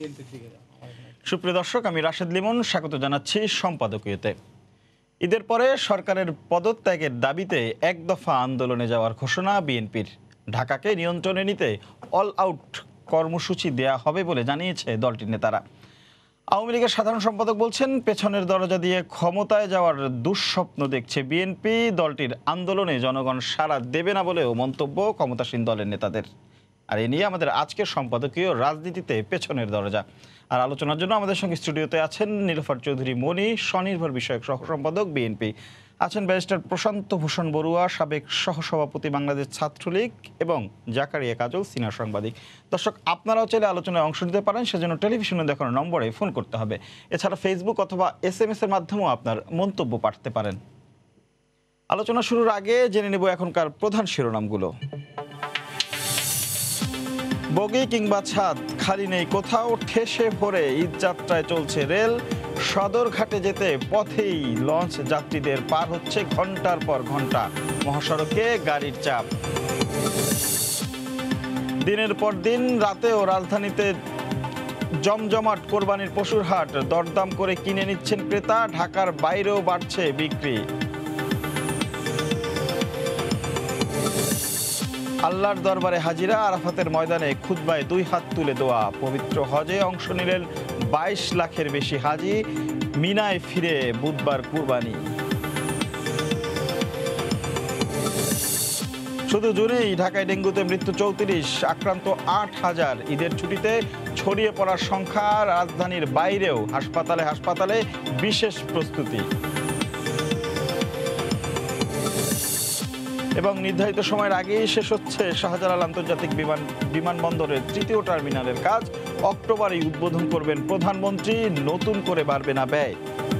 সুপ্রিয় দর্শক, আমি রাশেদ লিমন স্বাগত জানাচ্ছি সম্পাদকীয়তে। ঈদের পরে সরকারের পদত্যাগের দাবিতে এক দফা আন্দোলনে যাওয়ার ঘোষণা বিএনপির। ঢাকাকে নিয়ন্ত্রণে নিতে অল আউট কর্মসূচি দেয়া হবে বলে জানিয়েছে দলটির নেতারা। আওয়ামী লীগের সাধারণ সম্পাদক বলছেন, পেছনের দরজা দিয়ে ক্ষমতায় যাওয়ার দুঃস্বপ্ন দেখছে বিএনপি। দলটির আন্দোলনে জনগণ সাড়া দেবে না বলেও মন্তব্য ক্ষমতাসীন দলের নেতাদের। আর এ নিয়ে আমাদের আজকের সম্পাদকীয় রাজনীতিতে পেছনের দরজা। আর আলোচনার জন্য আমাদের সঙ্গে স্টুডিওতে আছেন নীলুফার চৌধুরী মনি, স্বনির্ভর বিষয়ক সহ সম্পাদক বিএনপি। আছেন ব্যারিস্টার প্রশান্ত ভূষণ বড়ুয়া, সাবেক সহসভাপতি বাংলাদেশ ছাত্রলীগ, এবং জাকারিয়া কাজল, সিনিয়র সাংবাদিক। দর্শক, আপনারাও চাইলে আলোচনায় অংশ নিতে পারেন, সেজন্য টেলিভিশনে দেখানো নম্বরে ফোন করতে হবে। এছাড়া ফেসবুক অথবা SMS এর মাধ্যমেও আপনার মন্তব্য পাঠাতে পারেন। আলোচনা শুরুর আগে জেনে নেব এখনকার প্রধান শিরোনামগুলো। বগি কিংবা ছাদ খালি নেই কোথাও, ঠেসে ভরে ঈদযাত্রায় চলছে রেল। সদরঘাটে যেতে পথেই লঞ্চ যাত্রীদের, পার হচ্ছে ঘন্টার পর ঘন্টা। মহাসড়কে গাড়ির চাপ। দিনের পর দিন রাতেও রাজধানীতে জমজমাট কোরবানির পশুর হাট। দরদাম করে কিনে নিচ্ছেন ক্রেতা, ঢাকার বাইরেও বাড়ছে বিক্রি। আল্লাহর দরবারে হাজিরা, আরাফাতের ময়দানে খুতবায় 2 হাত তুলে দোয়া। পবিত্র হজে অংশ নিলেন 22 লাখের বেশি হাজি। মিনায় ফিরে বুধবার কুরবানি। শুধু জুনেই ঢাকায় ডেঙ্গুতে মৃত্যু 34, আক্রান্ত 8,000। ঈদের ছুটিতে ছড়িয়ে পড়ার সংখ্যা। রাজধানীর বাইরেও হাসপাতালে বিশেষ প্রস্তুতি। এবং নির্ধারিত সময়ের আগেই শেষ হচ্ছে শাহজালাল আন্তর্জাতিক বিমানবন্দরের 3য় টার্মিনালের কাজ। অক্টোবরেই উদ্বোধন করবেন প্রধানমন্ত্রী। নতুন করে বাড়বে না ব্যয়।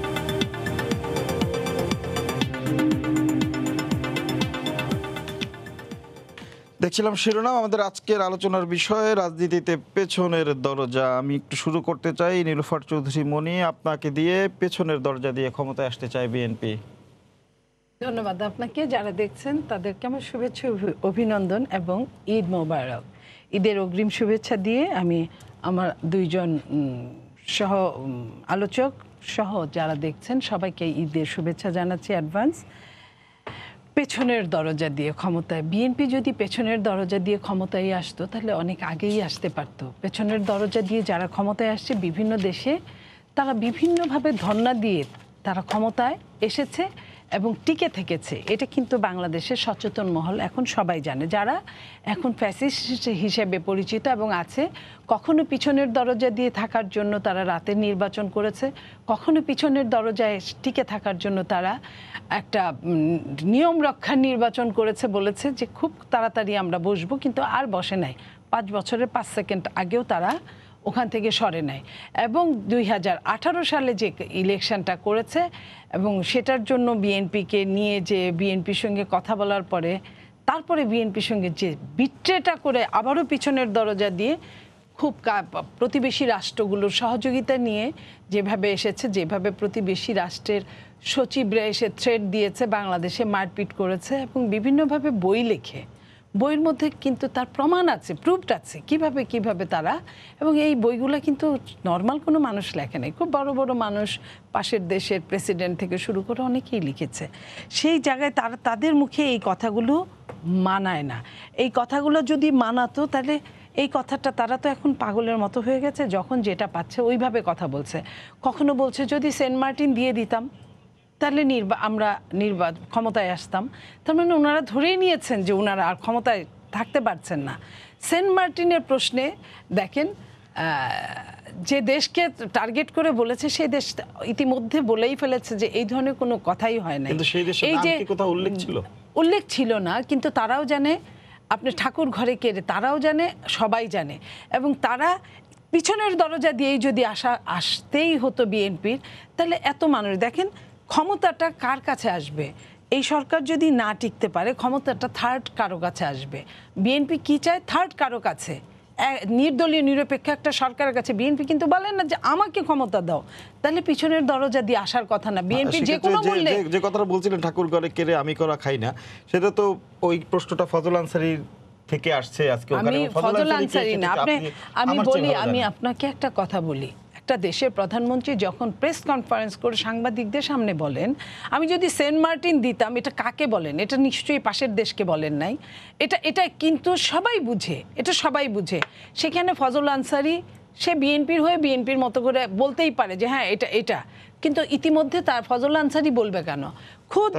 দেখছিলাম শিরোনাম। আমাদের আজকের আলোচনার বিষয় রাজনীতিতে পেছনের দরজা। আমি একটু শুরু করতে চাই নীলুফার চৌধুরী মনি, আপনাকে দিয়ে। পেছনের দরজা দিয়ে ক্ষমতায় আসতে চায় বিএনপি। ধন্যবাদ আপনাকে। যারা দেখছেন তাদেরকে আমার শুভেচ্ছা, অভিনন্দন এবং ঈদ মোবারক। ঈদের অগ্রিম শুভেচ্ছা দিয়ে আমি আমার 2জন সহ আলোচক সহ যারা দেখছেন সবাইকে ঈদের শুভেচ্ছা জানাচ্ছি অ্যাডভান্স। পেছনের দরজা দিয়ে ক্ষমতায়, বিএনপি যদি পেছনের দরজা দিয়ে ক্ষমতায় আসতো তাহলে অনেক আগেই আসতে পারতো। পেছনের দরজা দিয়ে যারা ক্ষমতায় আসছে বিভিন্ন দেশে, তারা বিভিন্নভাবে ধর্ণা দিয়ে তারা ক্ষমতায় এসেছে এবং টিকে থেকেছে। এটা কিন্তু বাংলাদেশের সচেতন মহল এখন সবাই জানে, যারা এখন ফ্যাসিস্ট হিসেবে পরিচিত এবং আছে। কখনো পিছনের দরজা দিয়ে থাকার জন্য তারা রাতের নির্বাচন করেছে, কখনো পিছনের দরজায় টিকে থাকার জন্য তারা একটা নিয়ম রক্ষার নির্বাচন করেছে, বলেছে যে খুব তাড়াতাড়ি আমরা বসবো, কিন্তু আর বসে নাই। 5 বছরের 5 সেকেন্ড আগেও তারা ওখান থেকে সরে নেয়। এবং 2018 সালে যে ইলেকশনটা করেছে এবং সেটার জন্য বিএনপিকে নিয়ে যে বিএনপির সঙ্গে কথা বলার পরে তারপরে বিএনপির সঙ্গে যে বিট্রেটা করে আবারও পিছনের দরজা দিয়ে খুব প্রতিবেশী রাষ্ট্রগুলোর সহযোগিতা নিয়ে যেভাবে এসেছে, যেভাবে প্রতিবেশী রাষ্ট্রের সচিবরা এসে থ্রেট দিয়েছে, বাংলাদেশে মারপিট করেছে এবং বিভিন্নভাবে বই লেখে, বইয়ের মধ্যে কিন্তু তার প্রমাণ আছে, প্রুফড আছে কিভাবে তারা, এবং এই বইগুলো কিন্তু নর্মাল কোনো মানুষ লেখে নাই, খুব বড় বড় মানুষ, পাশের দেশের প্রেসিডেন্ট থেকে শুরু করে অনেকেই লিখেছে। সেই জায়গায় তাদের মুখে এই কথাগুলো মানায় না। এই কথাগুলো যদি মানাতো তাহলে এই কথাটা, তারা তো এখন পাগলের মতো হয়ে গেছে, যখন যেটা পাচ্ছে ওইভাবে কথা বলছে। কখনো বলছে যদি সেন্ট মার্টিন দিয়ে দিতাম তাহলে আমরা ক্ষমতায় আসতাম। তার মানে ওনারা ধরেই নিয়েছেন যে ওনারা আর ক্ষমতায় থাকতে পারছেন না। সেন্ট মার্টিনের প্রশ্নে দেখেন, যে দেশকে টার্গেট করে বলেছে সেই দেশ ইতিমধ্যে বলেই ফেলেছে যে এই ধরনের কোনো কথাই হয় না। এই যে উল্লেখ ছিল না, কিন্তু তারাও জানে আপনি ঠাকুর ঘরে কেড়ে, তারাও জানে, সবাই জানে। এবং তারা পিছনের দরজা দিয়েই যদি আসতেই হতো বিএনপির, তাহলে এত মানুষ দেখেন ক্ষমতাটা কার কাছে আসবে। এই সরকার যদি না টিকতে পারে, ক্ষমতাটা থার্ড কারো কাছে আসবে। বিএনপি কি চায়? থার্ড কারো কাছে, নির্দলীয় নিরপেক্ষ একটা সরকারের কাছে। বিএনপি কিন্তু বলেন না যে আমাকে ক্ষমতা দাও, তাহলে পিছনের দরজা দিয়ে আসার কথা না। বিএনপি যে কোনো বললে, যে কথাটা বলছিলেন ঠাকুর ঘরে কেড়ে আমি করা খাই না, সেটা তো ওই প্রশ্নটা ফজল আনসারীর থেকে আসছে আজকে আমি ফজল আনসারী না, আমি আপনাকে একটা কথা বলি। একটা দেশের প্রধানমন্ত্রী যখন প্রেস কনফারেন্স করে সাংবাদিকদের সামনে বলেন, আমি যদি সেন্ট মার্টিন দিতাম, এটা কাকে বলেন? এটা নিশ্চয়ই পাশের দেশকে বলেন নাই। এটা কিন্তু সবাই বুঝে, এটা সবাই বুঝে। সেখানে ফজল আনসারী সে বিএনপির হয়ে বিএনপির মতো করে বলতেই পারে যে হ্যাঁ এটা, কিন্তু ইতিমধ্যে তার ফজল আনসারী বলবে কেন? খুদ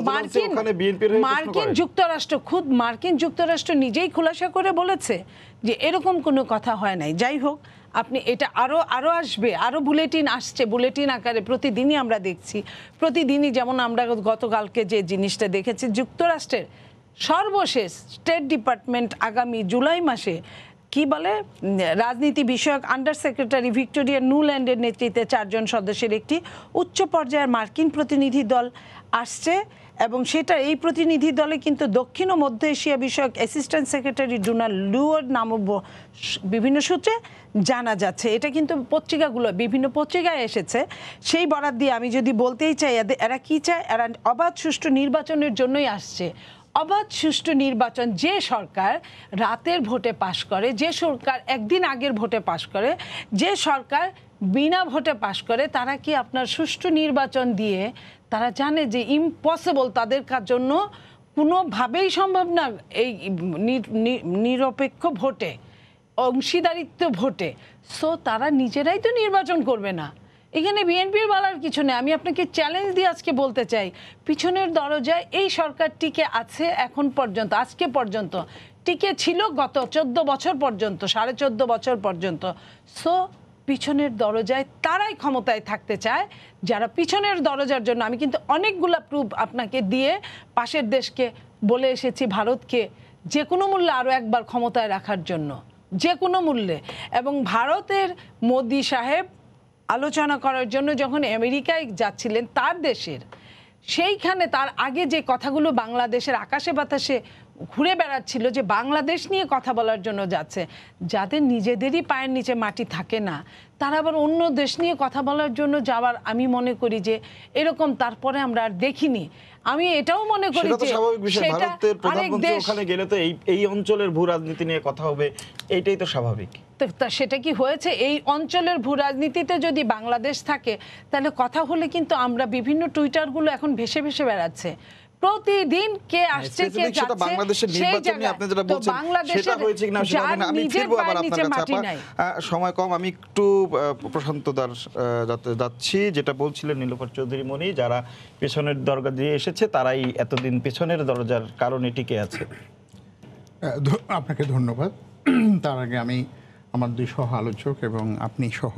মার্কিন যুক্তরাষ্ট্র নিজেই খুলাসা করে বলেছে যে এরকম কোনো কথা হয় নাই। যাই হোক, আপনি এটা আরো আসবে, আরো বুলেটিন আসছে, বুলেটিন আকারে প্রতিদিনই আমরা দেখছি। প্রতিদিনই যেমন আমরা গতকালকে যে জিনিসটা দেখেছি, যুক্তরাষ্ট্রের সর্বশেষ স্টেট ডিপার্টমেন্ট আগামী জুলাই মাসে কি বলে, রাজনীতি বিষয়ক আন্ডার সেক্রেটারি ভিক্টোরিয়া নুল্যান্ডের নেতৃত্বে 4 জন সদস্যের একটি উচ্চ পর্যায়ের মার্কিন প্রতিনিধি দল আসছে, এবং সেটা এই প্রতিনিধি দলে কিন্তু দক্ষিণ ও মধ্য এশিয়া বিষয়ক অ্যাসিস্ট্যান্ট সেক্রেটারি ডোনাল্ড লুওর নামও বিভিন্ন সূত্রে জানা যাচ্ছে। এটা কিন্তু বিভিন্ন পত্রিকায় এসেছে। সেই বরাত দিয়ে আমি যদি বলতেই চাই, এরা কি চায়? এরা অবাধ সুষ্ঠু নির্বাচনের জন্যই আসছে। অবাধ সুষ্ঠু নির্বাচন, যে সরকার রাতের ভোটে পাশ করে, যে সরকার একদিন আগের ভোটে পাশ করে, যে সরকার বিনা ভোটে পাশ করে, তারা কি আপনার সুষ্ঠু নির্বাচন দিয়ে, তারা জানে যে ইম্পসিবল, তাদের জন্য কোনোভাবেই সম্ভব না এই নিরপেক্ষ ভোটে, অংশীদারিত্ব ভোটে। সো তারা নিজেরাই তো নির্বাচন করবে না। এখানে বিএনপির বলার কিছু নেই। আমি আপনাকে চ্যালেঞ্জ দিয়ে আজকে বলতে চাই, পিছনের দরজায় এই সরকার টিকে আছে এখন পর্যন্ত, আজকে পর্যন্ত টিকে ছিল গত 14 বছর পর্যন্ত, 14.5 বছর পর্যন্ত। সো পিছনের দরজায় তারাই ক্ষমতায় থাকতে চায়, যারা পিছনের দরজার জন্য। আমি কিন্তু অনেকগুলা প্রুফ আপনাকে দিয়ে পাশের দেশকে বলে এসেছি, ভারতকে যে কোনো মূল্যে আরও একবার ক্ষমতায় রাখার জন্য, যে কোনো মূল্যে। এবং ভারতের মোদি সাহেব আলোচনা করার জন্য যখন আমেরিকায় যাচ্ছিলেন, তার দেশের, সেইখানে তার আগে যে কথাগুলো বাংলাদেশের আকাশে বাতাসে ঘুরে বেড়াচ্ছিল, যে বাংলাদেশ নিয়ে কথা বলার জন্য যাচ্ছে, যাদের নিজেদেরই পায়ের নিচে মাটি থাকে না, তারা আবার অন্য দেশ নিয়ে কথা বলার জন্য যাওয়ার, আমি মনে করি যে এরকম তারপরে আমরা আর দেখিনি। আমি এটাও মনে করি যে সেটা আরেক দেশ, ওখানে গেলে তো এই অঞ্চলের ভূ রাজনীতি নিয়ে কথা হবে, এইটাই তো স্বাভাবিক। সেটা কি হয়েছে? এই অঞ্চলের ভূ রাজনীতিতে যদি বাংলাদেশ থাকে, তাহলে কথা হলে কিন্তু আমরা বিভিন্ন টুইটারগুলো এখন ভেসে ভেসে বেড়াচ্ছে প্রতিদিন, কে আসছে কে যাচ্ছে, বাংলাদেশের নির্বাচন নিয়ে আপনি যেটা বলছেন সেটা হয়েছে কিনা সেটা আমি ফিরবো আবার আপনার কাছে। সময় কম, আমি একটু প্রশান্তদার যাচ্ছি। যেটা বলছিলেন নীলোফার চৌধুরী মনি, যারা পেছনের দরজা দিয়ে এসেছে তারাই এতদিন পেছনের দরজার কারণে টিকে আছে। আপনাকে ধন্যবাদ। তার আগে আমি আমার 2 সহ আলোচক এবং আপনি সহ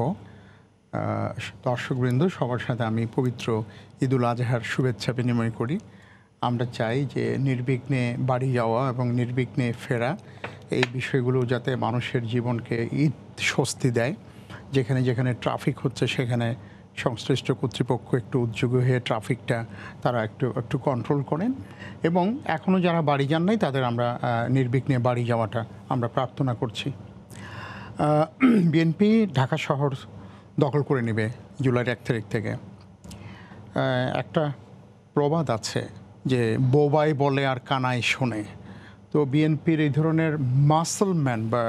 দর্শকবৃন্দ সবার সাথে আমি পবিত্র ঈদুল আজহার শুভেচ্ছা বিনিময় করি। আমরা চাই যে নির্বিঘ্নে বাড়ি যাওয়া এবং নির্বিঘ্নে ফেরা, এই বিষয়গুলো যাতে মানুষের জীবনকে ঈদ স্বস্তি দেয়। যেখানে যেখানে ট্রাফিক হচ্ছে সেখানে সংশ্লিষ্ট কর্তৃপক্ষ একটু উদ্যোগী হয়ে ট্রাফিকটা তারা একটু কন্ট্রোল করেন, এবং এখনও যারা বাড়ি যান নাই তাদের আমরা নির্বিঘ্নে বাড়ি যাওয়াটা আমরা প্রার্থনা করছি। বিএনপি ঢাকা শহর দখল করে নেবে জুলাইয়ের 1 তারিখ থেকে। একটা প্রবাদ আছে যে বোবাই বলে আর কানাই শোনে। তো বিএনপির এই ধরনের মাসলম্যান বা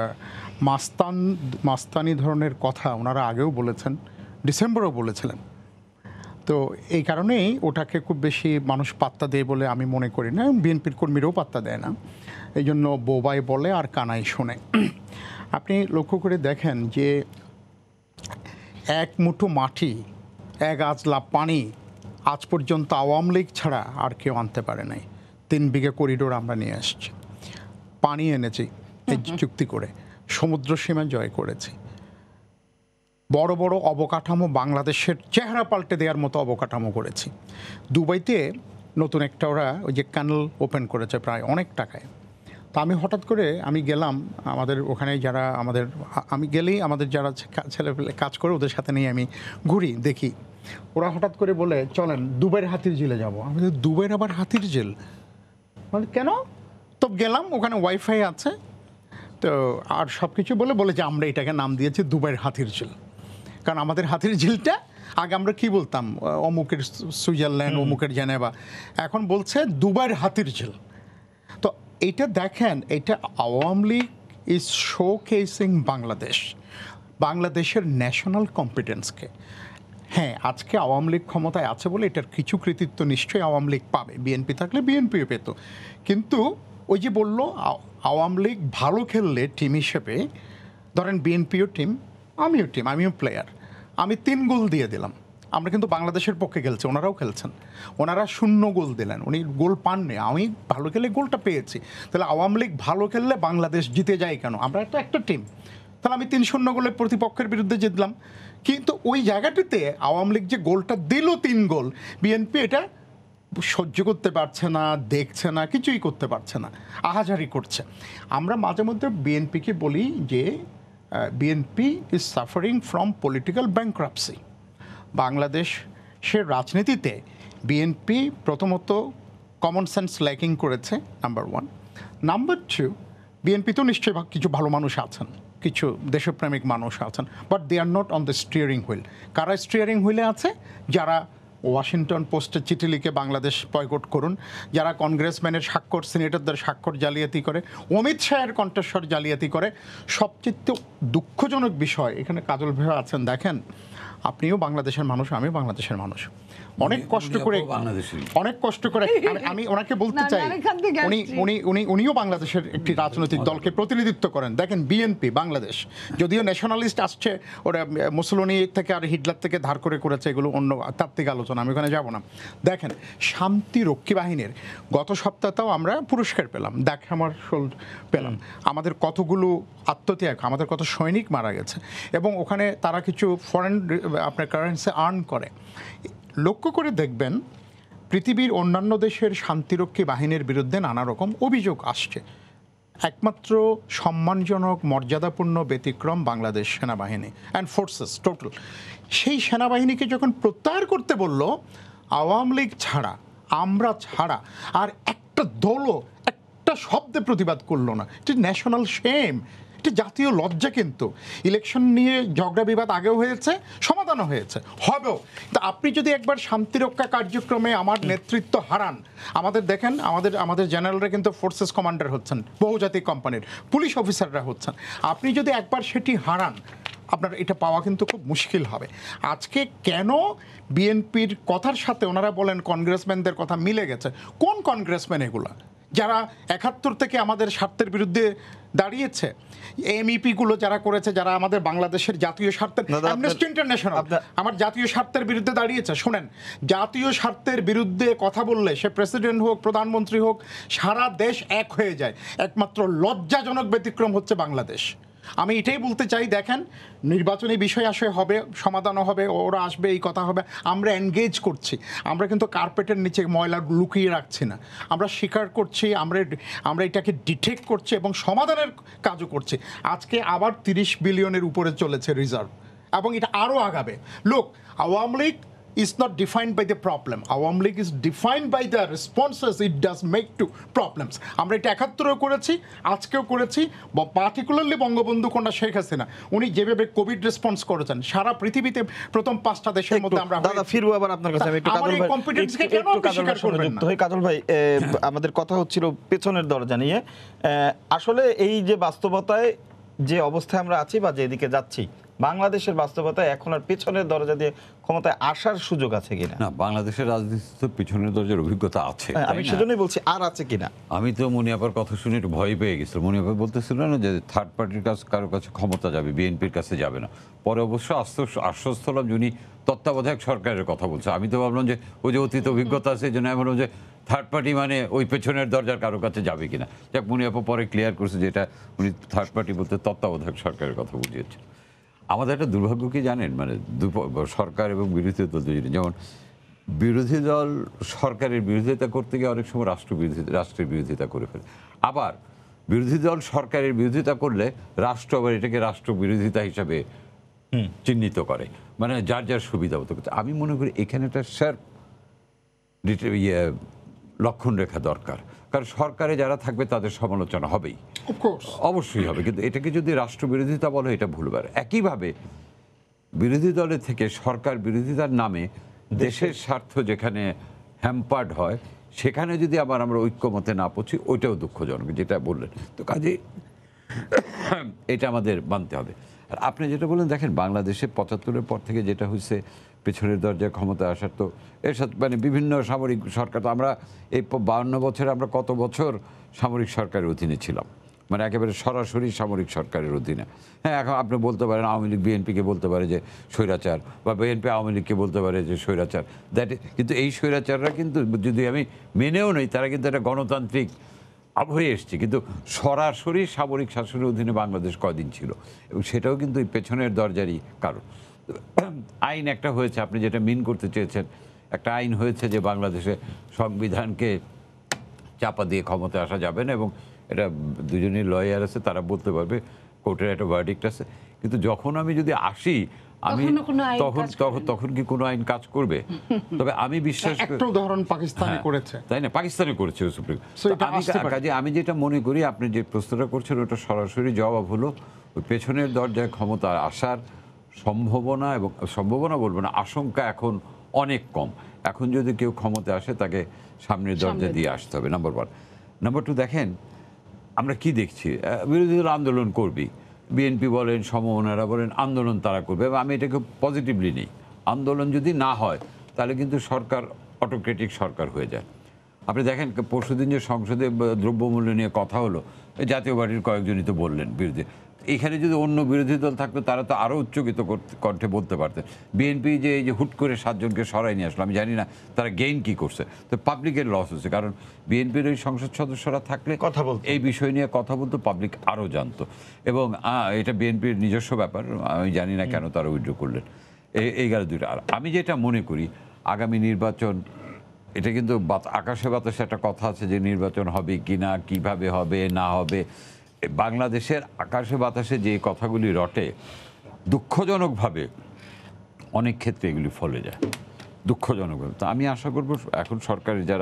মাস্তানি ধরনের কথা ওনারা আগেও বলেছেন, ডিসেম্বরেও বলেছিলেন। তো এই কারণেই ওটাকে খুব বেশি মানুষ পাত্তা দেয় বলে আমি মনে করি না, বিএনপির কর্মীরাও পাত্তা দেয় না। এই জন্য বোবাই বলে আর কানাই শোনে। আপনি লক্ষ্য করে দেখেন যে এক মুঠো মাটি, এক আজলা পানি আজ পর্যন্ত আওয়ামী লীগ ছাড়া আর কেউ আনতে পারে নাই। 3 বিঘা করিডোর আমরা নিয়ে আসছি, পানি এনেছি এই চুক্তি করে, সমুদ্র সীমা জয় করেছি, বড় বড় অবকাঠামো বাংলাদেশের চেহারা পাল্টে দেওয়ার মতো অবকাঠামো করেছি। দুবাইতে নতুন একটা ওরা ওই যে ক্যানেল ওপেন করেছে প্রায় অনেক টাকায়। তো আমি হঠাৎ করে আমি গেলাম, আমাদের ওখানে যারা আমি গেলেই আমাদের যারা ছেলেপেলে কাজ করে ওদের সাথে নিয়ে আমি ঘুরি দেখি। ওরা হঠাৎ করে বলে চলেন দুবাইয়ের হাতির ঝিলে যাবো। আমি দুবাইয়ের আবার হাতির ঝিল মানে কেন? তো গেলাম, ওখানে ওয়াইফাই আছে তো আর সব কিছু বলে যে আমরা এটাকে নাম দিয়েছি দুবাইয়ের হাতির ঝিল। কারণ আমাদের হাতির ঝিলটা আগে আমরা কি বলতাম, অমুকের সুইজারল্যান্ড, অমুকের জেনেভা, এখন বলছে দুবাইয়ের হাতির ঝিল। তো এটা দেখেন, এটা আওয়ামী লীগ ইজ শোকেসিং বাংলাদেশের ন্যাশনাল কম্পিটেন্সকে। হ্যাঁ, আজকে আওয়ামী লীগ ক্ষমতায় আছে বলে এটার কিছু কৃতিত্ব নিশ্চয়ই আওয়ামী লীগ পাবে, বিএনপি থাকলে বিএনপিও পেত। কিন্তু ওই যে বললো আওয়ামী লীগ ভালো খেললে টিম হিসেবে, ধরেন বিএনপিও টিম, আমিও প্লেয়ার, আমি 3 গোল দিয়ে দিলাম, আমরা কিন্তু বাংলাদেশের পক্ষে খেলছি, ওনারাও খেলছেন, ওনারা 0 গোল দিলেন, উনি গোল পাননি, আমি ভালো খেলে গোলটা পেয়েছি। তাহলে আওয়ামী লীগ ভালো খেললে বাংলাদেশ জিতে যায় কেন? আমরা একটা টিম, তাহলে আমি 3-0 গোলে প্রতিপক্ষের বিরুদ্ধে জিতলাম। কিন্তু ওই জায়গাটিতে আওয়ামী লীগ যে গোলটা দিল 3 গোল, বিএনপি এটা সহ্য করতে পারছে না, দেখছে না, কিছুই করতে পারছে না, আহাজারি করছে। আমরা মাঝে মধ্যে বিএনপিকে বলি যে BNP is suffering from political bankruptcy. বাংলাদেশের রাজনীতিতে বিএনপি প্রথমত কমন সেন্স ল্যাকিং করেছে, নাম্বার 1। নাম্বার 2, বিএনপি তো নিশ্চয়ই কিছু ভালো মানুষ আছেন, কিছু দেশপ্রেমিক মানুষ আছেন, but they are not on the steering wheel. কারা স্টিয়ারিং হুইলে আছে? যারা ওয়াশিংটন পোস্টে চিঠি লিখে বাংলাদেশ বয়কট করুন, যারা কংগ্রেসম্যানের স্বাক্ষর, সিনেটরদের স্বাক্ষর জালিয়াতি করে, অমিত শাহের কণ্ঠস্বর জালিয়াতি করে। সবচেয়ে দুঃখজনক বিষয়, এখানে কাজল ভাই আছেন, দেখেন আপনিও বাংলাদেশের মানুষ, আমিও বাংলাদেশের মানুষ, অনেক কষ্ট করে আমি ওনাকে বলতে চাই, উনিও বাংলাদেশের একটি রাজনৈতিক দলকে প্রতিনিধিত্ব করেন। দেখেন বিএনপি বাংলাদেশ যদিও ন্যাশনালিস্ট আসছে, ওরা মুসোলিনি থেকে আর হিটলার থেকে ধার করে করেছে, এগুলো অন্য তাত্ত্বিক আলোচনা, আমি ওখানে যাব না। দেখেন শান্তিরক্ষী বাহিনীর গত সপ্তাহতেও আমরা পুরস্কার পেলাম, আমার পেলাম, আমাদের কতগুলো আত্মত্যাগ, আমাদের কত সৈনিক মারা গেছে, এবং ওখানে তারা কিছু ফরেন আপনার কারেন্সি আর্ন করে। লক্ষ্য করে দেখবেন পৃথিবীর অন্যান্য দেশের শান্তিরক্ষী বাহিনীর বিরুদ্ধে নানা রকম অভিযোগ আসছে, একমাত্র সম্মানজনক মর্যাদাপূর্ণ ব্যতিক্রম বাংলাদেশ সেনাবাহিনী অ্যান্ড ফোর্সেস টোটাল। সেই সেনাবাহিনীকে যখন প্রত্যাহার করতে বলল, আওয়ামী লীগ ছাড়া, আমরা ছাড়া আর একটা দলও একটা শব্দে প্রতিবাদ করলো না। এটি ন্যাশনাল শেম, এটি জাতীয় লজ্জা। কিন্তু ইলেকশন নিয়ে ঝগড়া বিবাদ আগেও হয়েছে, সমাধানও হয়েছে, হবেও। তা আপনি যদি একবার শান্তিরক্ষা কার্যক্রমে আমার নেতৃত্ব হারান, আমাদের দেখেন আমাদের জেনারেলরা কিন্তু ফোর্সেস কমান্ডার হচ্ছেন, বহুজাতিক কোম্পানির পুলিশ অফিসাররা হচ্ছেন, আপনি যদি একবার সেটি হারান, আপনার এটা পাওয়া কিন্তু খুব মুশকিল হবে। আজকে কেন বিএনপির কথার সাথে ওনারা বলেন কংগ্রেসম্যানদের কথা মিলে গেছে? কোন কংগ্রেসম্যান এগুলা যারা 71 থেকে আমাদের স্বার্থের বিরুদ্ধে দাঁড়িয়েছে? এমইপিগুলো যারা করেছে, যারা আমাদের বাংলাদেশের জাতীয় স্বার্থের, অ্যামনেস্টি ইন্টারন্যাশনাল আমার জাতীয় স্বার্থের বিরুদ্ধে দাঁড়িয়েছে। শোনেন, জাতীয় স্বার্থের বিরুদ্ধে কথা বললে সে প্রেসিডেন্ট হোক, প্রধানমন্ত্রী হোক, সারা দেশ এক হয়ে যায়। একমাত্র লজ্জাজনক ব্যতিক্রম হচ্ছে বাংলাদেশ। আমি এটাই বলতে চাই, দেখেন নির্বাচনী বিষয় হবে, সমাধানও হবে, ওরা আসবে, এই কথা হবে, আমরা এনগেজ করছি, আমরা কিন্তু কার্পেটের নিচে ময়লা লুকিয়ে রাখছি না, আমরা স্বীকার করছি, আমরা এটাকে ডিটেক্ট করছি এবং সমাধানের কাজও করছি। আজকে আবার 30 বিলিয়নের উপরে চলেছে রিজার্ভ, এবং এটা আরও আগাবে। লোক, Awami League is not defined by the problem. Awam League is defined by the responses it does make to problems. আমরা এটা 71-এও করেছি, আজকেও করেছি, পার্টিকুলারলি বঙ্গবন্ধু কন্যা শেখ হাসিনা উনি যেভাবে কোভিড রেসপন্স করেছেন সারা পৃথিবীতে প্রথম 5টা দেশের মধ্যে আমরা। দাদা ফিরবো আবার আপনার কাছে, আমি একটু কাজল ভাই আমাদের কথা হচ্ছিল পেছনের দরজা নিয়ে। আসলে এই যে বাস্তবতায় যে অবস্থায় আমরা আছি বা যেদিকে যাচ্ছি, বাংলাদেশের বাস্তবতায় এখন আর পেছনের দরজা দিয়ে ক্ষমতায় আসার সুযোগ আছে কিনা? না, বাংলাদেশের রাজনীতিতে পিছনের দরজার অভিজ্ঞতা আছে, আমি সেজন্যই বলছি আর আছে কিনা। আমি তো মুনিয়াপার কথা শুনে একটু ভয় পেয়ে গেছিলাম। মুনিয়াপা বলতেছিল না যে থার্ড পার্টির কাছে কারো কাছে ক্ষমতা যাবে, বিএনপির কাছে যাবে না। পরে অবশ্য আশ্বস্ত হলাম যে উনি তত্ত্বাবধায়ক সরকারের কথা বলছে। আমি তো ভাবলাম যে ওই যে অতীত অভিজ্ঞতা আছে, এই জন্য আমি ভাবলাম যে থার্ড পার্টি মানে ওই পেছনের দরজার কারো কাছে যাবে কিনা। যাক, মুনিয়াপা পরে ক্লিয়ার করছে যে এটা উনি থার্ড পার্টি বলতে তত্ত্বাবধায়ক সরকারের কথা বুঝিয়েছে। আমাদের একটা দুর্ভাগ্য কি জানেন, মানে সরকার এবং বিরোধী দল দুজনে, যেমন বিরোধী দল সরকারের বিরোধিতা করতে গিয়ে অনেক সময় রাষ্ট্রের বিরোধিতা করে ফেলে, আবার বিরোধী দল সরকারের বিরোধিতা করলে রাষ্ট্র আবার এটাকে রাষ্ট্র বিরোধিতা হিসাবে চিহ্নিত করে, মানে যার যার সুবিধা মতো করতে। আমি মনে করি এখানে একটা শার্প লক্ষণ রেখা দরকার, কারণ সরকারে যারা থাকবে তাদের সমালোচনা হবেই, অবশ্যই হবে, কিন্তু এটাকে যদি রাষ্ট্রবিরোধিতা বলে এটা ভুলবার। একইভাবে বিরোধী দলের থেকে সরকার বিরোধিতার নামে দেশের স্বার্থ যেখানে হ্যাম্পার্ড হয়, সেখানে যদি আবার আমরা ঐক্যমতে না পৌঁছি ওইটাও দুঃখজনক, যেটা বললেন। তো কাজে এটা আমাদের মানতে হবে। আর আপনি যেটা বললেন, দেখেন বাংলাদেশে ৭৫-এর পর থেকে যেটা হয়েছে, পেছনের দরজায় ক্ষমতা আসার, তো এর সাথে মানে বিভিন্ন সামরিক সরকার, তো আমরা এই ৫২ বছরে আমরা কত বছর সামরিক সরকারের অধীনে ছিলাম, মানে একেবারে সরাসরি সামরিক সরকারের অধীনে। হ্যাঁ, এখন আপনি বলতে পারেন আওয়ামী লীগ বিএনপিকে বলতে পারে যে স্বৈরাচার, বা বিএনপি আওয়ামী লীগকে বলতে পারে যে স্বৈরাচার, কিন্তু এই স্বৈরাচাররা কিন্তু যদি আমি মেনেও নেই, তারা কিন্তু একটা গণতান্ত্রিক হয়ে এসছে, কিন্তু সরাসরি সামরিক শাসনের অধীনে বাংলাদেশ কদিন ছিল, এবং সেটাও কিন্তু এই পেছনের দরজারই কারণ। আইন একটা হয়েছে, আপনি যেটা মিন করতে চেয়েছেন, একটা আইন হয়েছে যে বাংলাদেশে সংবিধানকে চাপা দিয়ে ক্ষমতায় আসা যাবে না, এবং এটা দুজনই লয়ার আছে, তারা বলতে পারবে, কোর্টের একটা ভার্ডিক্ট আছে। কিন্তু যখন আমি যদি আসি, আমি তখন কি কোনো আইন কাজ করবে? তবে আমি বিশ্বাস করি, একটা উদাহরণ পাকিস্তানে করেছে, তাই না, পাকিস্তানে করেছে সুপ্রিম। কাজে আমি যেটা মনে করি, আপনি যে প্রশ্নটা করছেন ওটা সরাসরি জবাব হলো, ওই পেছনের দরজায় ক্ষমতা আসার সম্ভাবনা, এবং সম্ভাবনা বলবো না, আশঙ্কা এখন অনেক কম। এখন যদি কেউ ক্ষমতা আসে, তাকে সামনের দরজা দিয়ে আসতে হবে, নাম্বার 1। নাম্বার 2, দেখেন আমরা কি দেখছি, বিরোধী দল আন্দোলন করবি, বিএনপি বলেন, সমমনারা বলেন, আন্দোলন তারা করবে, এবং আমি এটাকে পজিটিভলি নিই। আন্দোলন যদি না হয়, তাহলে কিন্তু সরকার অটোক্রেটিক সরকার হয়ে যায়। আপনি দেখেন পরশুদিন যে সংসদে দ্রব্যমূল্য নিয়ে কথা হলো, জাতীয় পার্টির কয়েকজনই তো বললেন বিরোধী। এখানে যদি অন্য বিরোধী দল থাকতো, তারা তো আরও উচ্চকিত কণ্ঠে বলতে পারতেন। বিএনপি যে এই যে হুট করে 7 জনকে সরাই নিয়ে আসলো, আমি জানি না তারা গেইন কি করছে, তো পাবলিকের লস হচ্ছে, কারণ বিএনপির ওই সংসদ সদস্যরা থাকলে কথা বলতো, এই বিষয় নিয়ে কথা বলতো, পাবলিক আরও জানতো, এবং এটা বিএনপির নিজস্ব ব্যাপার, আমি জানি না কেন তারা উইথড্র করলেন। এই গেল দুইটা। আর আমি যেটা মনে করি, আগামী নির্বাচন, এটা কিন্তু আকাশে বাতাসে একটা কথা আছে যে নির্বাচন হবে কি না, কীভাবে হবে না হবে, বাংলাদেশের আকাশে বাতাসে যে কথাগুলি রটে, দুঃখজনকভাবে অনেক ক্ষেত্রে এগুলি ফলে যায়, দুঃখজনকভাবে। তো আমি আশা করব এখন সরকারের যারা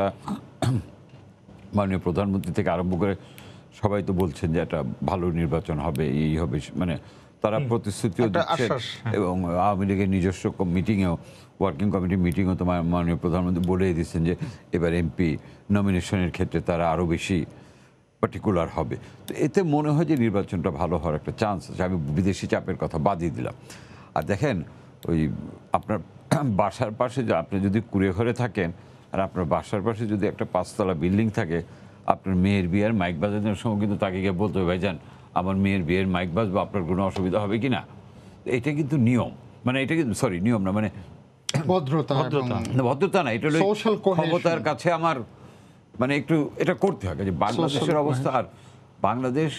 মাননীয় প্রধানমন্ত্রী থেকে আরম্ভ করে সবাই তো বলছেন যে একটা ভালো নির্বাচন হবে, এই হবে, মানে তারা প্রতিশ্রুতিও দিচ্ছে, এবং আওয়ামী লীগের নিজস্ব মিটিংয়েও, ওয়ার্কিং কমিটির মিটিংও তো মাননীয় প্রধানমন্ত্রী বলেই দিচ্ছেন যে এবার এমপি নমিনেশনের ক্ষেত্রে তারা আরও বেশি পার্টিকুলার হবে। তো এতে মনে হয় যে নির্বাচনটা ভালো হওয়ার একটা চান্স আছে। আমি বিদেশি চাপের কথা বাদই দিলাম। আর দেখেন, ওই আপনার বাসার পাশে, আপনি যদি কুড়ে ঘরে থাকেন, আর আপনার বাসার পাশে যদি একটা 5তলা বিল্ডিং থাকে, আপনার মেয়ের বিয়ের মাইক বাজানোর সময় কিন্তু তাকে গিয়ে বলতে হবে, ভাইজান আমার মেয়ের বিয়ের মাইক বাজবো, আপনার কোনো অসুবিধা হবে কি না? এটা কিন্তু নিয়ম, মানে এটা কিন্তু নিয়ম না, মানে ভদ্রতা না, এটা হলো ক্ষমতার কাছে আমার মানে একটু এটা করতে হবে। যে বাংলাদেশের অবস্থা, আর বাংলাদেশ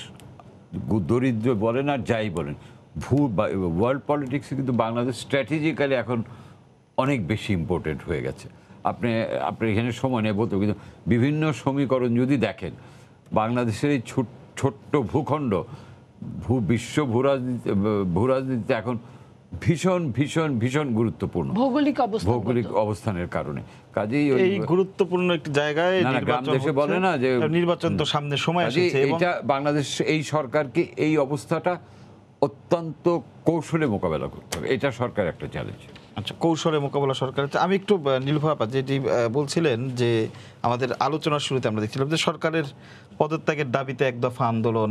দরিদ্র বলেন আর যাই বলেন, ওয়ার্ল্ড পলিটিক্সে কিন্তু বাংলাদেশ স্ট্র্যাটেজিক্যালি এখন অনেক বেশি ইম্পর্টেন্ট হয়ে গেছে। আপনি এখানে সময় নেই বলতে, কিন্তু বিভিন্ন সমীকরণ যদি দেখেন, বাংলাদেশের এই ছোট্ট ভূখণ্ড বিশ্ব ভূরাজনীতিতে এখন ভীষণ ভীষণ ভীষণ গুরুত্বপূর্ণ ভৌগোলিক অবস্থানের কারণে। কাজেই এই গুরুত্বপূর্ণ একটি জায়গায় দেশে বলে না যে নির্বাচন তো সামনে সময় আসছে, এটা বাংলাদেশ এই সরকারকে এই অবস্থাটা অত্যন্ত কৌশলে মোকাবেলা করতে হবে, এটা সরকার একটা চ্যালেঞ্জ। আচ্ছা, কৌশলে মোকাবেলা সরকার। আমি একটু নীলভা যেটি বলছিলেন যে আমাদের আলোচনার শুরুতে আমরা দেখছিলাম যে সরকারের পদত্যাগের দাবিতে এক দফা আন্দোলন,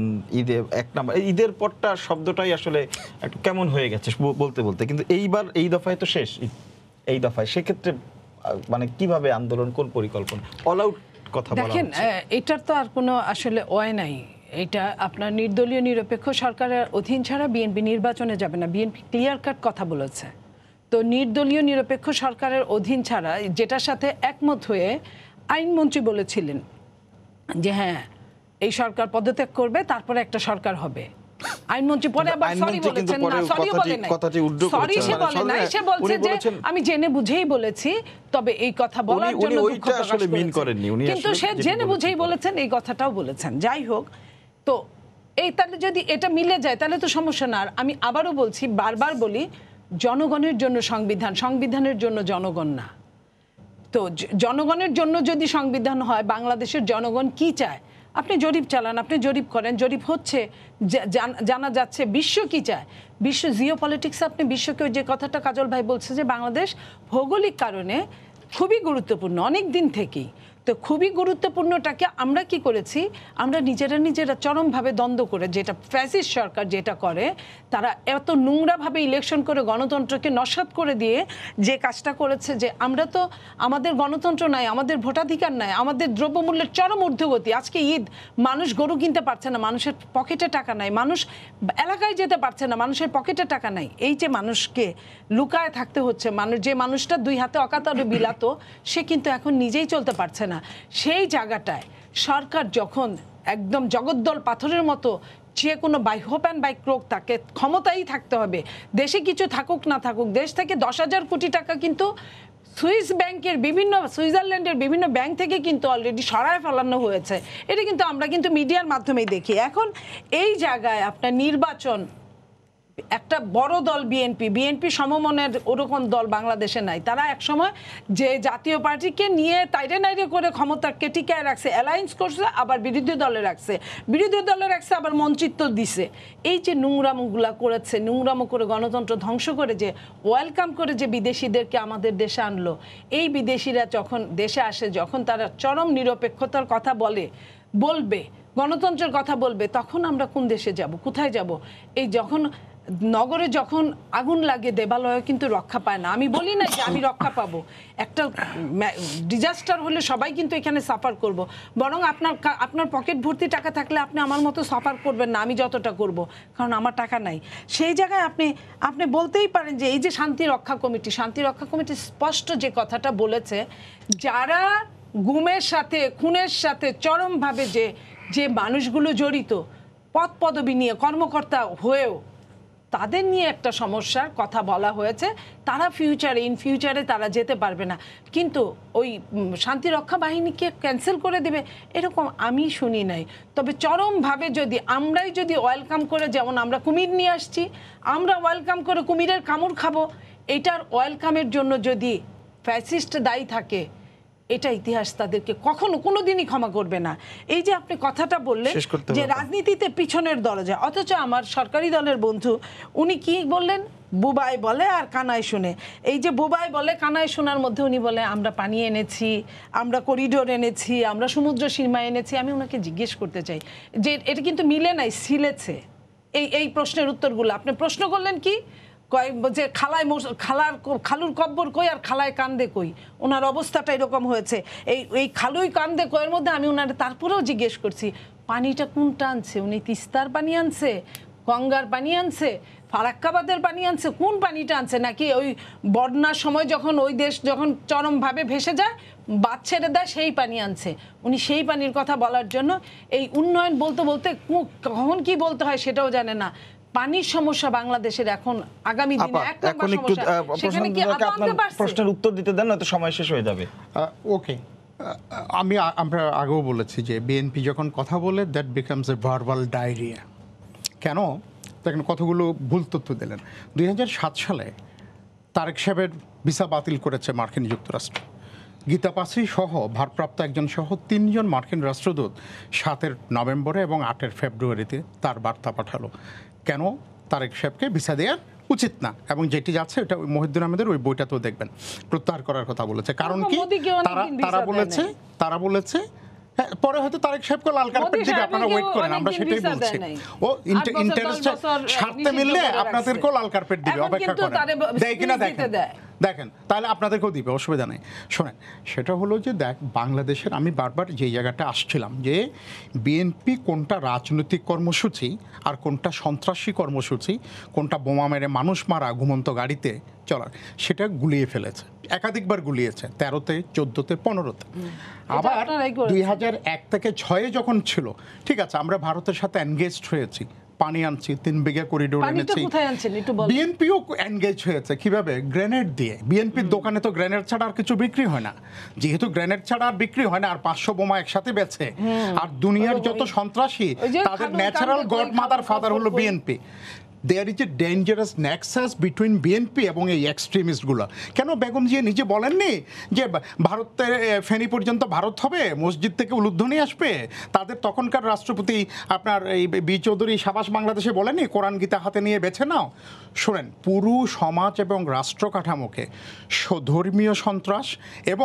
ঈদের পরটা শব্দটাই আসলে একটু কেমন হয়ে গেছে বলতে বলতে, কিন্তু এইবার এই দফায় তো শেষ, এই দফায় সেক্ষেত্রে মানে কিভাবে আন্দোলন, কোন পরিকল্পনা, অল আউট কথা বলা দেখেন, এটার তো আর কোনো আসলে ওয়ে নাই। এটা আপনার নির্দলীয় নিরপেক্ষ সরকারের অধীন ছাড়া বিএনপি নির্বাচনে যাবে না, বিএনপি ক্লিয়ার কাট কথা বলেছে। তো নির্দলীয় নিরপেক্ষ সরকারের অধীন ছাড়া, যেটার সাথে একমত হয়ে আইনমন্ত্রী বলেছিলেন যে হ্যাঁ এই সরকার পদত্যাগ করবে, তারপরে একটা সরকার হবে। আইনমন্ত্রী পরে আবার সরি বলেছেন, না সরি বলেন নাই, সরি সে বলে নাই, সে বলছে যে আমি জেনে বুঝেই বলেছি, তবে এই কথা বলার জন্য দুঃখ প্রকাশ করেছেন, কিন্তু সে জেনে বুঝেই বলেছেন, এই কথাটাও বলেছেন। যাই হোক, তো এই তাহলে যদি এটা মিলে যায় তাহলে তো সমস্যা না। আর আমি আবারও বলছি, বারবার বলি, জনগণের জন্য সংবিধান, সংবিধানের জন্য জনগণ না। তো জনগণের জন্য যদি সংবিধান হয়, বাংলাদেশের জনগণ কি চায় আপনি জরিপ চালান, আপনি জরিপ করেন, জরিপ হচ্ছে, জানা যাচ্ছে বিশ্ব কি চায়। বিশ্ব জিও পলিটিক্স, আপনি বিশ্বকে যে কথাটা কাজল ভাই বলছে যে বাংলাদেশ ভৌগোলিক কারণে খুবই গুরুত্বপূর্ণ অনেক দিন থেকেই। তো খুবই গুরুত্বপূর্ণটাকে আমরা কি করেছি, আমরা নিজেরা চরমভাবে দ্বন্দ্ব করে, যেটা ফ্যাসিস্ট সরকার যেটা করে, তারা এত নোংরাভাবে ইলেকশন করে গণতন্ত্রকে নস্যাৎ করে দিয়ে যে কাজটা করেছে, যে আমরা তো আমাদের গণতন্ত্র নাই, আমাদের ভোটাধিকার নাই, আমাদের দ্রব্যমূল্যের চরম ঊর্ধ্বগতি। আজকে ঈদ, মানুষ গরু কিনতে পারছে না, মানুষের পকেটে টাকা নাই, মানুষ এলাকায় যেতে পারছে না, মানুষের পকেটে টাকা নাই। এই যে মানুষকে লুকায় থাকতে হচ্ছে, যে মানুষটা 2 হাতে অকাতরে বিলাতো, সে কিন্তু এখন নিজেই চলতে পারছে না। সেই জায়গাটায় সরকার যখন একদম জগদ্দল পাথরের মতো, যে কোনো হোপ অ্যান্ড বাই ক্রোক, তাকে ক্ষমতাই থাকতে হবে, দেশে কিছু থাকুক না থাকুক। দেশ থেকে 10,000 কোটি টাকা কিন্তু সুইজারল্যান্ডের বিভিন্ন ব্যাংক থেকে কিন্তু অলরেডি সরায় ফেলানো হয়েছে। এটা কিন্তু আমরা কিন্তু মিডিয়ার মাধ্যমেই দেখি। এখন এই জায়গায় আপনার নির্বাচন, একটা বড় দল বিএনপি সমমনের ওরকম দল বাংলাদেশে নাই। তারা একসময় যে জাতীয় পার্টিকে নিয়ে তাইরে নাইরে করে ক্ষমতাকে টিকায় রাখছে, অ্যালায়েন্স করছে, আবার বিরোধী দলে রাখছে, আবার মঞ্চিত্ব দিছে। এই যে নোংরামোগুলা করেছে, নোংরামো করে গণতন্ত্র ধ্বংস করে, যে ওয়েলকাম করে যে বিদেশিদেরকে আমাদের দেশে আনলো, এই বিদেশিরা যখন দেশে আসে, যখন তারা চরম নিরপেক্ষতার কথা বলবে, গণতন্ত্রের কথা বলবে, তখন আমরা কোন দেশে যাব, কোথায় যাব? এই যখন নগরে যখন আগুন লাগে, দেবালয় কিন্তু রক্ষা পায় না। আমি বলি না যে আমি রক্ষা পাবো, একটা ডিজাস্টার হলে সবাই কিন্তু এখানে সাফার করব, বরং আপনার পকেট ভর্তি টাকা থাকলে আপনি আমার মতো সাফার করবেন না আমি যতটা করব, কারণ আমার টাকা নাই। সেই জায়গায় আপনি বলতেই পারেন যে এই যে শান্তি রক্ষা কমিটি স্পষ্ট যে কথাটা বলেছে, যারা গুমের সাথে, খুনের সাথে চরমভাবে যে মানুষগুলো জড়িত, পদবি নিয়ে কর্মকর্তা হয়েও, তাদের নিয়ে একটা সমস্যার কথা বলা হয়েছে। তারা ইন ফিউচারে তারা যেতে পারবে না, কিন্তু ওই শান্তিরক্ষা বাহিনীকে ক্যান্সেল করে দেবে এরকম আমি শুনি নাই। তবে চরমভাবে আমরাই যদি ওয়েলকাম করে, যেমন আমরা কুমির নিয়ে আসছি, আমরা ওয়েলকাম করে কুমিরের কামড় খাবো, এটার ওয়েলকামের জন্য যদি ফ্যাসিস্ট দায়ী থাকে, এটা ইতিহাস তাদেরকে কখনো কোনোদিনই ক্ষমা করবে না। এই যে আপনি কথাটা বললেন যে রাজনীতিতে পিছনের দরজা, অথচ আমার সরকারি দলের বন্ধু উনি কি বললেন, বুবাই বলে আর কানায় শুনে। এই যে বুবাই বলে কানায় শোনার মধ্যে উনি বলে আমরা পানি এনেছি, আমরা করিডোর এনেছি, আমরা সমুদ্র সীমা এনেছি। আমি ওনাকে জিজ্ঞেস করতে চাই যে এটা কিন্তু মিলে নাই, সিলেছে এই প্রশ্নের উত্তরগুলো। আপনি প্রশ্ন করলেন কি যে খালুর কব্বর কই আর খালায় কান্দে কই, ওনার অবস্থাটা এরকম হয়েছে। এই খালুই কান্দে কইয়ের মধ্যে আমি ওনার তারপরেও জিজ্ঞেস করছি পানিটা কোনটা আনছে, উনি তিস্তার পানি আনছে, গঙ্গার পানি আনছে, ফারাক্কাবাদের পানি আনছে, কোন পানিটা আনছে, নাকি ওই বন্যার সময় যখন ওই দেশ যখন চরমভাবে ভেসে যায় বাদ ছেড়ে দেয় সেই পানি আনছে। উনি সেই পানির কথা বলার জন্য এই উন্নয়ন বলতে বলতে কখন কি বলতে হয় সেটাও জানে না। পানির সমস্যা বাংলাদেশের এখন আগামী দিনে এক নম্বর সমস্যা। সেখানে কি আপনার প্রশ্নের উত্তর দিতে দেন, নয়তো সময় শেষ হয়ে যাবে। ওকে, আমরা আগেও বলেছি যে বিএনপি যখন কথা বলে that becomes a verbal diarrhoea. কেন? দেখেন, কতগুলো ভুল তথ্য দিলেন। 2007 সালে তারেক সাহেবের ভিসা বাতিল করেছে মার্কিন যুক্তরাষ্ট্র। গীতা পাসি সহ ভারপ্রাপ্ত একজন সহ 3 জন মার্কিন রাষ্ট্রদূত 7 নভেম্বরে এবং 8 ফেব্রুয়ারিতে তার বার্তা পাঠালো কেন তারেক সাহেবকে ভিসা দেওয়া উচিত না, এবং যেটি যাচ্ছে এটা মহিউদ্দিন আহমেদের ওই বইটাতেও দেখবেন প্রত্যাহার করার কথা বলেছে। কারণ কি তারা বলেছে হ্যাঁ, পরে হয়তো তারেক সাহেবকে লাল কার্পেট দিবে, আপনারা ওয়েট করেন, আমরা সেটাই বলছি। ও ইন্টারেস্ট স্বার্থে মিললে আপনাদেরকেও লাল কার্পেট দিবে, অপেক্ষা করেন, দেয় কিনা দেখেন, তাহলে আপনাদেরকেও দিবে, অসুবিধা নেই। শোনেন, সেটা হলো যে বাংলাদেশের, আমি বারবার যেই জায়গাটা আসছিলাম যে বিএনপি কোনটা রাজনৈতিক কর্মসূচি আর কোনটা সন্ত্রাসী কর্মসূচি, কোনটা বোমা মেরে মানুষ মারা ঘুমন্ত গাড়িতে চলার, সেটা গুলিয়ে ফেলেছে, একাধিকবার গুলিয়েছে, 13তে, 14তে, 15তে। আবার 2001 থেকে 6 যখন ছিল, ঠিক আছে, আমরা ভারতের সাথে এনগেজড হয়েছি, পানি আনছি, 3 বিঘা করিডোর এনেছি। বিএনপিও এনগেজ হয়েছে কিভাবে? গ্রেনেড দিয়ে। বিএনপির দোকানে তো গ্রেনেড ছাড়া আর কিছু বিক্রি হয় না, যেহেতু গ্রেনেড ছাড়া আর বিক্রি হয় না, আর 500 বোমা একসাথে বেচে। আর দুনিয়ার যত সন্ত্রাসী তাদের ন্যাচারাল গড মাদার ফাদার হলো BNP. There is a dangerous nexus between BNP এবং এই এক্সট্রিমিস্টগুলো। কেন বেগম জিয়া নিজে বলেননি যে ভারতের ফেনী পর্যন্ত ভারত হবে, মসজিদ থেকে উলুধ্বনি আসবে? তাদের তখনকার রাষ্ট্রপতি আপনার এই বি চৌধুরী সাবাস বাংলাদেশে বলেনি কোরআন গীতা হাতে নিয়ে বেছে নাও? শোনেন, পুরো সমাজ এবং রাষ্ট্র কাঠামোকে ধর্মীয় সন্ত্রাস এবং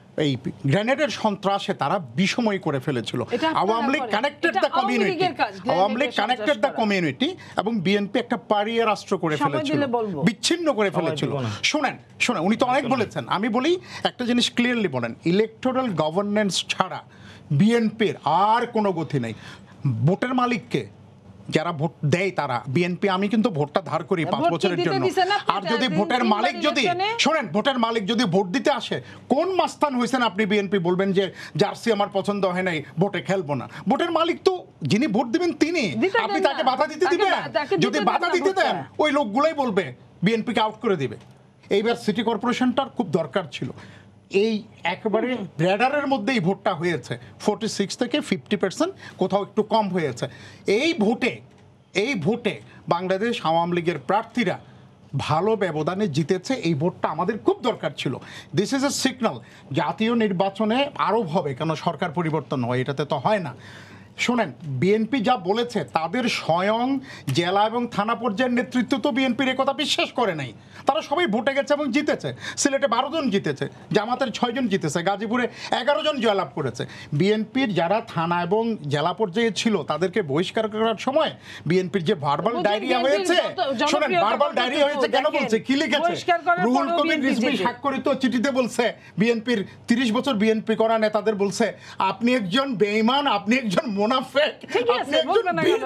এই গ্রেনেডের সন্ত্রাসে তারা বিষময় করে ফেলেছিল। Awami League connected the community, Awami League connected the community, এবং বিএনপি একটা পারিয়া রাষ্ট্র করে ফেলেছিল, বিচ্ছিন্ন করে ফেলেছিল। শোনেন শোনেন, উনি তো অনেক বলেছেন, আমি বলি একটা জিনিস ক্লিয়ারলি বলেন, ইলেকটোরাল গভর্নেন্স ছাড়া বিএনপির আর কোনো গতি নেই। ভোটের মালিককে যারা ভোট দেয় তারা বিএনপি, আমি কিন্তু ভোটটা ধার করি 5 বছরের জন্য, আর যদি ভোটের মালিক যদি শোনেন, ভোটের মালিক যদি ভোট দিতে আসে, কোন মাস্তান হয়েছেন আপনি বিএনপি বলবেন যে জার্সি আমার পছন্দ হয় নাই, ভোটে খেলবো না? ভোটের মালিক তো যিনি ভোট দিবেন তিনি, আপনি তাকে বাধা দিতে দিবেন? যদি বাধা দিতে দেন ওই লোকগুলোই বলবে বিএনপিকে আউট করে দিবে। এইবার সিটি কর্পোরেশনটার খুব দরকার ছিল, এই একেবারে রেডারের মধ্যেই ভোটটা হয়েছে, 46 থেকে 50%, কোথাও একটু কম হয়েছে। এই ভোটে বাংলাদেশ আওয়ামী লীগের প্রার্থীরা ভালো ব্যবধানে জিতেছে, এই ভোটটা আমাদের খুব দরকার ছিল। দিস ইজ এ সিগন্যাল, জাতীয় নির্বাচনে আরও হবে, কেন সরকার পরিবর্তন হয়, এটাতে তো হয় না। শোনেন, বিএনপি যা বলেছে, তাদের স্বয়ং জেলা এবং থানা পর্যায়ের নেতৃত্ব তো বিএনপির কথা বিশ্বাস করে নাই, তারা সবাই ভোটে গেছে এবং জিতেছে। সিলেটে 12 জন জিতেছে, জামাতের 6 জন জিতেছে, গাজীপুরে 11 জন জয়লাভ করেছে। বিএনপির যারা থানা এবং জেলা পর্যায়ে ছিল তাদেরকে বহিষ্কার করার সময় বিএনপির যে ভার্বাল ডায়রিয়া হয়েছে, শোনেন, ভার্বাল ডায়রিয়া হয়েছে কেন বলছে, কি লিখেছে? রুহুল কবির রিজভী স্বাক্ষরিত চিঠিতে বলছে, বিএনপির 30 বছর বিএনপি করা নেতাদের বলছে, আপনি একজন বেঈমান, আপনি একজন মুনাফিক, আপনি একজন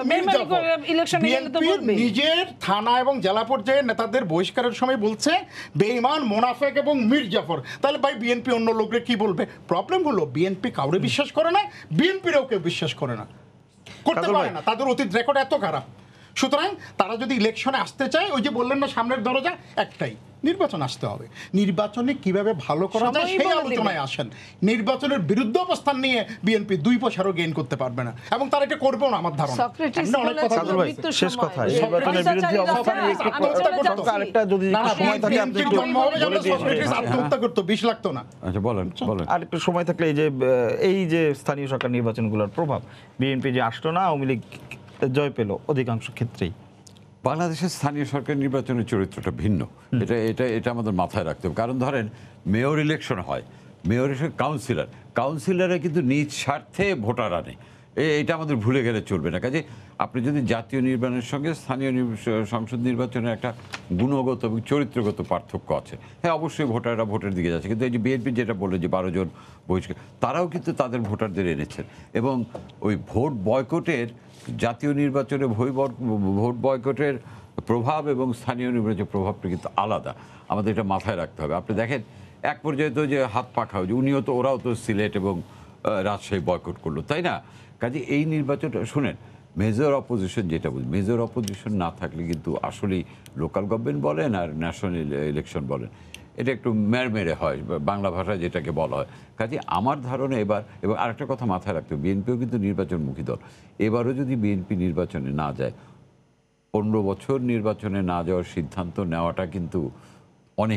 বিএনপির নিজের থানা এবং জেলা পর্যায়ের নেতাদের বহিষ্কারের সময় বলছে বেঈমান, মুনাফিক এবং মির্জাফর। তাহলে ভাই বিএনপি অন্য লোকরে কি বলবে? প্রবলেম হলো বিএনপি কাউরে বিশ্বাস করে না, বিএনপিরও কেউ বিশ্বাস করে না, করতে পারে না, তাদের অতীত রেকর্ড এত খারাপ। সুতরাং তারা যদি ইলেকশনে আসতে চায়, ওই যে বললেন না সামনের দরজা একটাই, নির্বাচন আসতে হবে। নির্বাচনে কিভাবে ভালো করা যায় সেই আলোচনায় আসেন। নির্বাচনের বিরুদ্ধে অবস্থান নিয়ে বিএনপি 2 পয়সারও গেইন করতে পারবে না, এবং তারা এটা করবেও না আমার ধারণা। অনেক কথা শেষ কথা, নির্বাচনের বিরুদ্ধে অবস্থান আরেকটা যদি সময় থাকে আপনি একটু বলে দিন। আত্মহত্যা করতে 20 লাগতো না। আচ্ছা বলেন বলেন। আর একটু সময় থাকলে এই যে স্থানীয় সরকার নির্বাচনগুলোর প্রভাব, বিএনপি যে আসলো না, আওয়ামী লীগ জয় পেল অধিকাংশ ক্ষেত্রেই। বাংলাদেশের স্থানীয় সরকার নির্বাচনের চরিত্রটা ভিন্ন, এটা আমাদের মাথায় রাখতে হবে। কারণ ধরেন মেয়র ইলেকশন হয়, মেয়র কাউন্সিলরে কিন্তু নিজ স্বার্থে ভোটার আনে, এটা আমাদের ভুলে গেলে চলবে না। কাজে আপনি যদি জাতীয় নির্বাচনের সঙ্গে স্থানীয় সংসদ নির্বাচনের একটা গুণগত এবং চরিত্রগত পার্থক্য আছে, হ্যাঁ অবশ্যই ভোটাররা ভোটের দিকে যাচ্ছে, কিন্তু এই যে বিএনপি যেটা বললো যে 12 জন বহিষ্কার, তারাও কিন্তু তাদের ভোটারদের এনেছেন। এবং ওই ভোট বয়কটের, জাতীয় নির্বাচনে ভোট বয়কটের প্রভাব এবং স্থানীয় নির্বাচনের প্রভাবটা কিন্তু আলাদা, আমাদের এটা মাথায় রাখতে হবে। আপনি দেখেন এক পর্যায়ে তো যে হাত পাখা, উনিও তো, ওরাও তো সিলেট এবং রাজশাহী বয়কট করলো, তাই না? কাজে এই নির্বাচনটা শুনেন, মেজর অপোজিশন যেটা বলি, মেজর অপোজিশন না থাকলে কিন্তু আসলেই লোকাল গভর্নমেন্ট বলেন আর ন্যাশনাল ইলেকশন বলেন, এটা একটু মেরে হয়, বাংলা ভাষায় যেটাকে বলা হয়। কাজে আমার ধারণা এবার, এবং আরেকটা কথা মাথায় রাখতে হবে, বিএনপিও কিন্তু নির্বাচনমুখী দল, এবারও যদি বিএনপি নির্বাচনে না যায়, 15 বছর নির্বাচনে না যাওয়ার সিদ্ধান্ত নেওয়াটা কিন্তু অনেক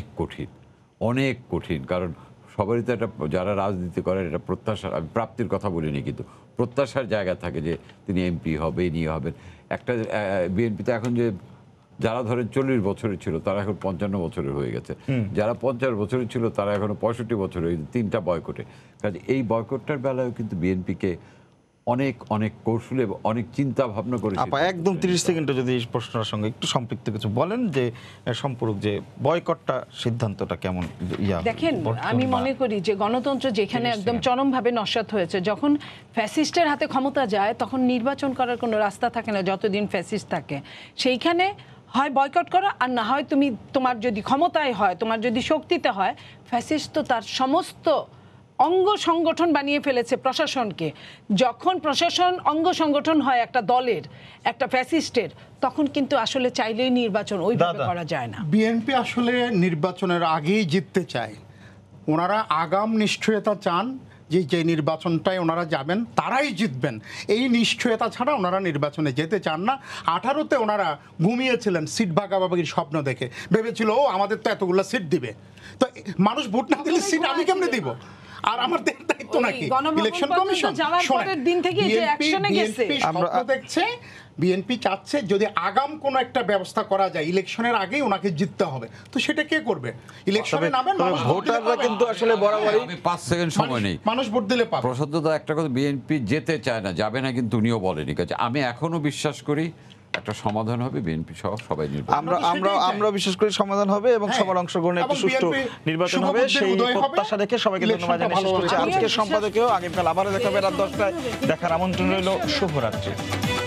কঠিন। কারণ সবারই তো একটা, যারা রাজনীতি করেন, এটা প্রত্যাশা, আমি প্রাপ্তির কথা বলিনি, কিন্তু প্রত্যাশার জায়গা থাকে যে তিনি এমপি হবে, নিয়ে হবেন। একটা বিএনপিতে এখন যে যারা ধরেন 40 বছরের ছিল তারা এখন 55 বছরের হয়ে গেছে, যারা 50 বছরের ছিল তারা এখন 65 বছর হয়ে গেছে, 3টা বয়কটে। কাজে এই বয়কটটার বেলায় কিন্তু বিএনপিকে অনেক কৌশলে অনেক চিন্তা ভাবনা করে। একদম 30 সেকেন্ডে যদি এই প্রশ্নের সঙ্গে একটু সম্পৃক্ত কিছু বলেন, যে সম্পূরক যে বয়কটটা সিদ্ধান্তটা কেমন? দেখেন, আমি মনে করি যে গণতন্ত্র যেখানে একদম চরমভাবে নস্যাৎ হয়েছে, যখন ফ্যাসিস্টের হাতে ক্ষমতা যায় তখন নির্বাচন করার কোনো রাস্তা থাকে না যতদিন ফ্যাসিস্ট থাকে। সেইখানে হয় বয়কট করো, আর না হয় তোমার যদি ক্ষমতায় হয়, তোমার যদি শক্তিতে হয়, ফ্যাসিস্ট তো তার সমস্ত অঙ্গ সংগঠন বানিয়ে ফেলেছে প্রশাসনকে। যখন প্রশাসন অঙ্গ সংগঠন হয় একটা দলের, একটা ফ্যাসিস্টের, তখন কিন্তু আসলে চাইলেই নির্বাচন ওইভাবে করা যায় না। বিএনপি আসলে নির্বাচনের আগেই জিততে চায়, ওনারা আগাম নিশ্চয়তা চান যে নির্বাচনটায় ওনারা যাবেন তারাই জিতবেন, এই নিশ্চয়তা ছাড়া ওনারা নির্বাচনে যেতে চান না। 18তে ওনারা ঘুমিয়েছিলেন সিট ভাগাভাগির স্বপ্ন দেখে, ভেবেছিল ও আমাদের তো এতগুলো সিট দিবে, তো মানুষ ভোট না দিলে সিট আমি কেমনে দিব, আর আমার দায়িত্ব নাকি? ইলেকশন কমিশন স্বপ্ন দেখছে বিএনপি চাচ্ছে যদি আগাম কোনো একটা ব্যবস্থা করা যায় ইলেকশনের আগেই ওনাকে জিততে হবে, তো সেটা কে করবে? ইলেকশনে নামেন, ভোটাররা কিন্তু আসলে বরাবরই। আমি 5 সেকেন্ড সময় নেই, মানুষ ভোট দিলে পাবে। প্রসাদদা একটা কথা, বিএনপি যেতে চায় না, যাবে না কিন্তু উনিও বলেনি। কাজে আমি এখনো বিশ্বাস করি একটা সমাধান হবে, বিএনপি সহ সবাই নির্বাচন। আমরা বিশেষ করে সমাধান হবে এবং সবার অংশগ্রহণে একটি সুষ্ঠু নির্বাচন হবে, সেই প্রত্যাশা রেখে সবাইকে ধন্যবাদ জানিয়ে শেষ করছি আজকের সম্পাদকীয়। আগামীকাল আবারও দেখা হবে রাত 10টায়। দেখার আমন্ত্রণ রইল। শুভরাত্রি।